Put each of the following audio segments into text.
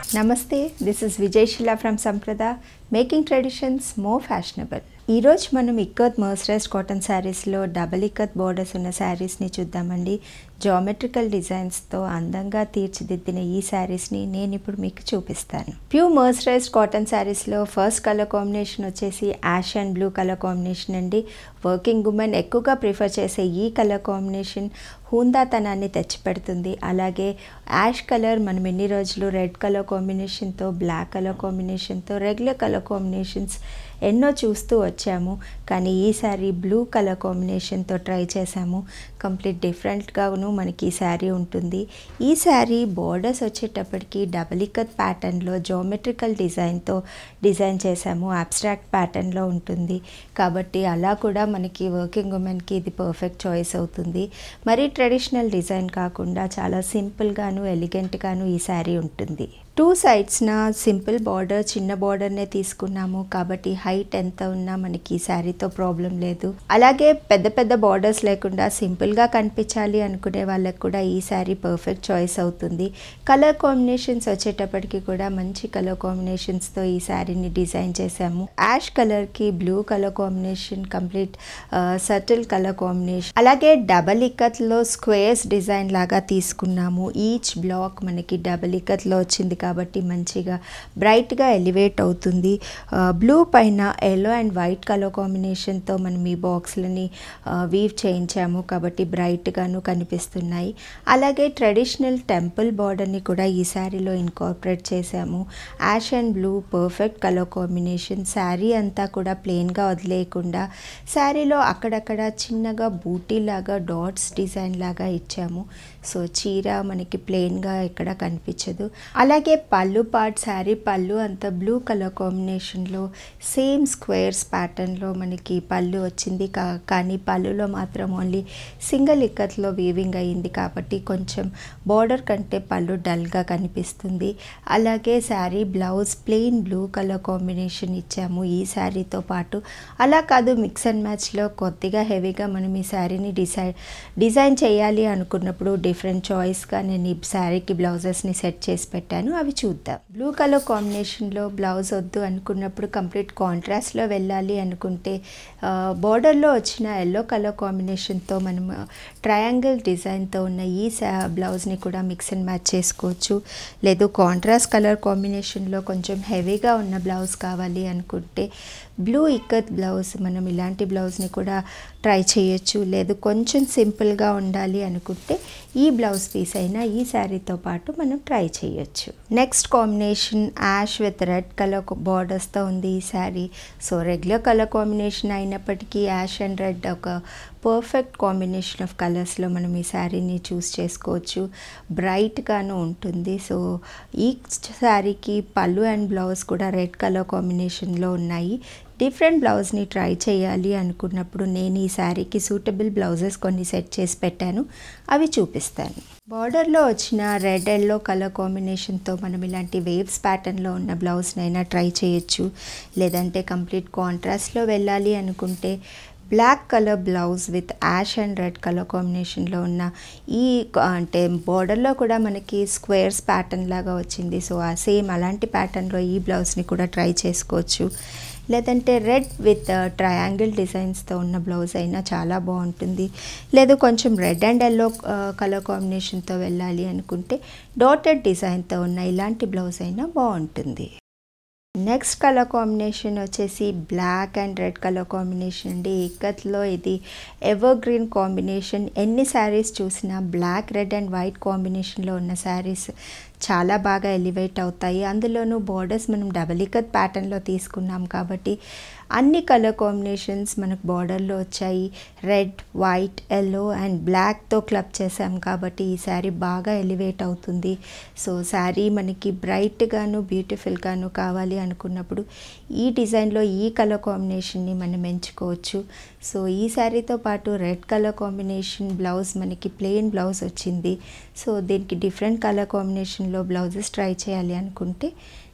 Namaste, this is Vijay Shila from Samprada, making traditions more fashionable. ఈ రోజు మనం ikat mercerised cotton శారీస్లో double ikat borders ఉన్న శారీస్ని చూద్దామండి. జామెట్రికల్ డిజైన్స్తో అందంగా తీర్చిదిద్దిన ఈ శారీస్ని నేను ఇప్పుడు మీకు చూపిస్తాను. ప్యూర్ మర్సరైజ్డ్ కాటన్ శారీస్లో ఫస్ట్ కలర్ కాంబినేషన్ వచ్చేసి ash and blue colour combination అండి. వర్కింగ్ ఉమెన్ ఎక్కువగా ప్రిఫర్ చేసే ఈ కలర్ కాంబినేషన్ హుందాతనాన్ని తెచ్చిపెడుతుంది. అలాగే యాష్ కలర్ మనం ఎన్ని రోజులు రెడ్ కలర్ కాంబినేషన్తో, బ్లాక్ కలర్ కాంబినేషన్తో, రెగ్యులర్ కలర్ కాంబినేషన్స్ ఎన్నో చూస్తూ వచ్చాము. కానీ ఈసారి బ్లూ కలర్ కాంబినేషన్తో ట్రై చేసాము. కంప్లీట్ డిఫరెంట్గాను మనకి ఈ శారీ ఉంటుంది. ఈ శారీ బోర్డర్స్ వచ్చేటప్పటికి డబల్ ఇక్కత్ ప్యాటర్న్లో జామెట్రికల్ డిజైన్తో డిజైన్ చేసాము. అబ్స్ట్రాక్ట్ ప్యాటర్న్లో ఉంటుంది కాబట్టి అలా కూడా మనకి వర్కింగ్ ఉమెన్కి ఇది పర్ఫెక్ట్ చాయిస్ అవుతుంది. మరీ ట్రెడిషనల్ డిజైన్ కాకుండా చాలా సింపుల్గాను ఎలిగెంట్గాను ఈ శారీ ఉంటుంది. టూ సైడ్స్న సింపుల్ బార్డర్, చిన్న బార్డర్నే తీసుకున్నాము కాబట్టి హైట్ ఎంత ఉన్నా మనకి ఈ శారీతో ప్రాబ్లం లేదు. అలాగే పెద్ద పెద్ద బార్డర్స్ లేకుండా సింపుల్గా కనిపించాలి అనుకునే వాళ్ళకి కూడా ఈ శారీ పర్ఫెక్ట్ చాయిస్ అవుతుంది. కలర్ కాంబినేషన్స్ వచ్చేటప్పటికి కూడా మంచి కలర్ కాంబినేషన్స్తో ఈ శారీని డిజైన్ చేసాము. యాష్ కలర్కి blue colour combination, complete subtle colour combination. అలాగే డబల్ ఇక్కత్లో స్క్వేర్స్ డిజైన్ లాగా తీసుకున్నాము. ఈచ్ బ్లాక్ మనకి డబల్ ఇక్కత్లో వచ్చింది కాబట్టి మంచిగా బ్రైట్గా ఎలివేట్ అవుతుంది. బ్లూ పైన ఎల్లో అండ్ వైట్ కలర్ కాంబినేషన్తో మనం ఈ బాక్స్లని వీవ్ చేయించాము కాబట్టి బ్రైట్గాను కనిపిస్తున్నాయి. అలాగే ట్రెడిషనల్ టెంపుల్ బార్డర్ని కూడా ఈ శారీలో ఇన్కార్పొరేట్ చేసాము. Ash and blue perfect colour combination. Sari అంతా కూడా ప్లెయిన్గా వదిలేయకుండా శారీలో అక్కడక్కడ చిన్నగా బూటీలాగా డాట్స్ డిజైన్ లాగా ఇచ్చాము. సో చీర మనకి ప్లెయిన్గా ఎక్కడ కనిపించదు. అలాగే పళ్ళు పార్ట్, శారీ పళ్ళు అంతా బ్లూ కలర్ కాంబినేషన్లో సేమ్ స్క్వేర్స్ ప్యాటర్న్లో మనకి పళ్ళు వచ్చింది. కానీ పళ్ళులో మాత్రం ఓన్లీ సింగిల్ ఇక్కత్లో వీవింగ్ అయ్యింది కాబట్టి కొంచెం బార్డర్ కంటే పళ్ళు డల్గా కనిపిస్తుంది. అలాగే sari blouse plain blue colour combination ఇచ్చాము ఈ శారీతో పాటు. అలా కాదు, మిక్స్ అండ్ మ్యాచ్లో కొద్దిగా హెవీగా మనం ఈ శారీని డిజైన్ చేయాలి అనుకున్నప్పుడు డిఫరెంట్ చాయిస్గా నేను ఈ శారీకి బ్లౌజెస్ని సెట్ చేసి పెట్టాను. అవి చూద్దాం. బ్లూ కలర్ కాంబినేషన్లో బ్లౌజ్ వద్దు అనుకున్నప్పుడు కంప్లీట్ కాంట్రాస్ట్లో వెళ్ళాలి అనుకుంటే బార్డర్లో వచ్చిన ఎల్లో కలర్ కాంబినేషన్తో మనం ట్రయాంగిల్ డిజైన్తో ఉన్న ఈ బ్లౌజ్ని కూడా మిక్స్ అండ్ మ్యాచ్ చేసుకోవచ్చు. లేదు కాంట్రాస్ట్ కలర్ కాంబినేషన్లో కొంచెం హెవీగా ఉన్న బ్లౌజ్ కావాలి అనుకుంటే బ్లూ ఇక్కత్ బ్లౌజ్, మనం ఇలాంటి బ్లౌజ్ని కూడా ట్రై చేయొచ్చు. లేదు కొంచెం సింపుల్గా ఉండాలి అనుకుంటే ఈ బ్లౌజ్ పీస్ అయినా ఈ శారీతో పాటు మనం ట్రై చేయొచ్చు. Next combination ash with red colour బార్డర్స్తో ఉంది ఈ sari. So regular colour combination అయినప్పటికీ యాష్ అండ్ రెడ్ ఒక పర్ఫెక్ట్ కాంబినేషన్ ఆఫ్ కలర్స్లో మనం ఈ శారీని చూస్ చేసుకోవచ్చు. బ్రైట్గాను ఉంటుంది. సో ఈ శారీకి పళ్ళు అండ్ బ్లౌజ్ కూడా రెడ్ కలర్ కాంబినేషన్లో ఉన్నాయి. డిఫరెంట్ బ్లౌజ్ని ట్రై చేయాలి అనుకున్నప్పుడు నేను ఈ శారీకి సూటబుల్ బ్లౌజెస్ కొన్ని సెట్ చేసి పెట్టాను, అవి చూపిస్తాను. బార్డర్లో వచ్చిన రెడ్ ఎల్లో కలర్ కాంబినేషన్తో మనం ఇలాంటి వేవ్స్ ప్యాటర్న్లో ఉన్న బ్లౌజ్నైనా ట్రై చేయొచ్చు. లేదంటే కంప్లీట్ కాంట్రాస్ట్లో వెళ్ళాలి అనుకుంటే black colour blouse with ash and red colour కాంబినేషన్లో ఉన్న ఈ అంటే బార్డర్లో కూడా మనకి స్క్వేర్స్ ప్యాటర్న్ లాగా వచ్చింది. సో ఆ సేమ్ అలాంటి ప్యాటర్న్లో ఈ బ్లౌజ్ని కూడా ట్రై చేసుకోవచ్చు. లేదంటే రెడ్ విత్ ట్రయాంగిల్ డిజైన్స్తో ఉన్న బ్లౌజ్ అయినా చాలా బాగుంటుంది. లేదు కొంచెం రెడ్ అండ్ ఎల్లో కలర్ కాంబినేషన్తో వెళ్ళాలి అనుకుంటే డాటెడ్ డిజైన్తో ఉన్న ఇలాంటి బ్లౌజ్ అయినా బాగుంటుంది. నెక్స్ట్ కలర్ కాంబినేషన్ వచ్చేసి black and red colour combination అండి. ఇక్కత్లో ఇది ఎవర్ గ్రీన్ కాంబినేషన్. ఎన్ని శారీస్ చూసినా బ్లాక్, రెడ్ అండ్ వైట్ కాంబినేషన్లో ఉన్న శారీస్ చాలా బాగా ఎలివేట్ అవుతాయి. అందులోనూ బార్డర్స్ మనం డబల్ ఇక్కత్ ప్యాటర్న్లో తీసుకున్నాం కాబట్టి అన్ని కలర్ కాంబినేషన్స్ మనకు బార్డర్లో వచ్చాయి. రెడ్, వైట్, ఎల్లో అండ్ బ్లాక్తో క్లబ్ చేసాం కాబట్టి ఈ శారీ బాగా ఎలివేట్ అవుతుంది. సో శారీ మనకి బ్రైట్గాను బ్యూటిఫుల్గాను కావాలి అనుకున్నప్పుడు ఈ డిజైన్లో ఈ కలర్ కాంబినేషన్ని మనం ఎంచుకోవచ్చు. సో ఈ శారీతో పాటు రెడ్ కలర్ కాంబినేషన్ బ్లౌజ్ మనకి ప్లెయిన్ బ్లౌజ్ వచ్చింది. సో దీనికి డిఫరెంట్ కలర్ కాంబినేషన్లో బ్లౌజెస్ ట్రై చేయాలి అనుకుంటే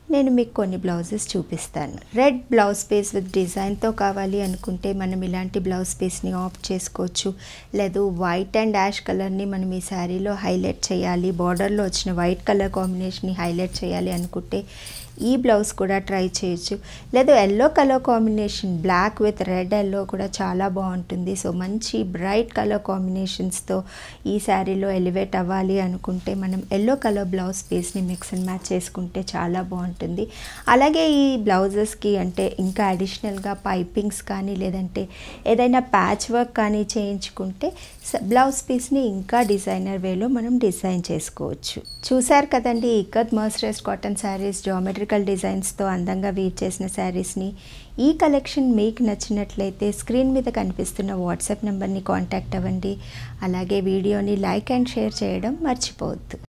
నేను మీకు కొన్ని బ్లౌజెస్ చూపిస్తాను. రెడ్ బ్లౌజ్ పీస్ విత్ డిజైన్తో కావాలి అనుకుంటే మనం ఇలాంటి బ్లౌజ్ పీస్ని ఆప్ట్ చేసుకోవచ్చు. లేదు వైట్ అండ్ యాష్ కలర్ని మనం ఈ శారీలో హైలైట్ చేయాలి, బార్డర్లో వచ్చిన వైట్ కలర్ కాంబినేషన్ని హైలైట్ చేయాలి అనుకుంటే ఈ బ్లౌజ్ కూడా ట్రై చేయొచ్చు. లేదు yellow colour combination black with red yellow కూడా చాలా బాగుంటుంది. సో మంచి బ్రైట్ కలర్ కాంబినేషన్స్తో ఈ శారీలో ఎలివేట్ అవ్వాలి అనుకుంటే మనం ఎల్లో కలర్ బ్లౌజ్ పీస్ని మిక్స్ అండ్ మ్యాచ్ చేసుకుంటే చాలా బాగుంటుంది. అలాగే ఈ బ్లౌజెస్కి అంటే ఇంకా అడిషనల్గా పైపింగ్స్ కానీ లేదంటే ఏదైనా ప్యాచ్ వర్క్ కానీ చేయించుకుంటే బ్లౌజ్ పీస్ని ఇంకా డిజైనర్ వేలో మనం డిజైన్ చేసుకోవచ్చు. చూసారు కదండి, ikat mercerised cotton saris geometrical డిజైన్స్తో అందంగా వీవ్ చేసిన శారీస్ని. ఈ కలెక్షన్ మీకు నచ్చినట్లయితే స్క్రీన్ మీద కనిపిస్తున్న వాట్సాప్ నెంబర్ని కాంటాక్ట్ అవ్వండి. అలాగే వీడియోని లైక్ అండ్ షేర్ చేయడం మర్చిపోవద్దు.